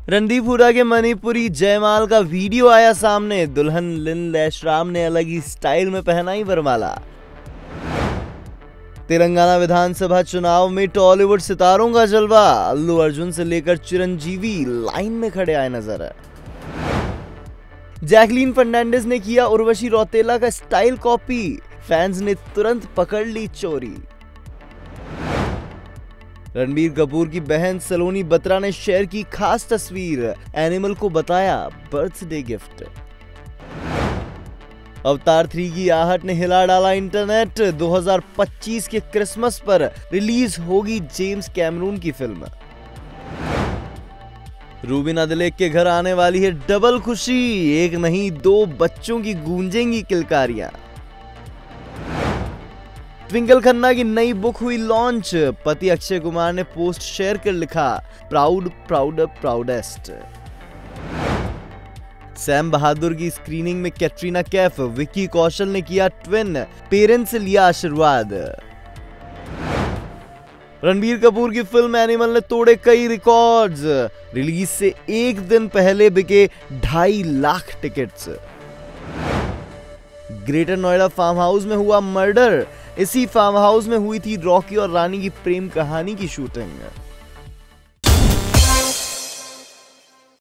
रणदीप हुड्डा के मणिपुरी जयमाल का वीडियो आया सामने। दुल्हन लिन ऐशराम ने अलग ही स्टाइल में पहनाई वरमाला। तेलंगाना विधानसभा चुनाव में टॉलीवुड सितारों का जलवा। अल्लू अर्जुन से लेकर चिरंजीवी लाइन में खड़े आए नजर। जैकलीन फर्नांडिस ने किया उर्वशी रौतेला का स्टाइल कॉपी। फैंस ने तुरंत पकड़ ली चोरी। रणबीर कपूर की बहन सलोनी बत्रा ने शेयर की खास तस्वीर। एनिमल को बताया बर्थडे गिफ्ट। अवतार 3 की आहट ने हिला डाला इंटरनेट। 2025 के क्रिसमस पर रिलीज होगी जेम्स कैमरून की फिल्म। रूबिन अदिलेक के घर आने वाली है डबल खुशी। एक नहीं 2 बच्चों की गूंजेंगी किलकारियां। ट्विंकल खन्ना की नई बुक हुई लॉन्च। पति अक्षय कुमार ने पोस्ट शेयर कर लिखा, proud prouder proudest. Sam Bahadur की स्क्रीनिंग में कैटरीना कैफ। विक्की कौशल ने किया ट्विन। पेरेंट्स से लिया आशीर्वाद। रणबीर कपूर की फिल्म एनिमल ने तोड़े कई रिकॉर्ड्स। रिलीज से एक दिन पहले बिके 2.5 lakh tickets. Greater Noida farm house में हुआ मर्डर। इसी फार्म हाउस में हुई थी रॉकी और रानी की प्रेम कहानी की शूटिंग।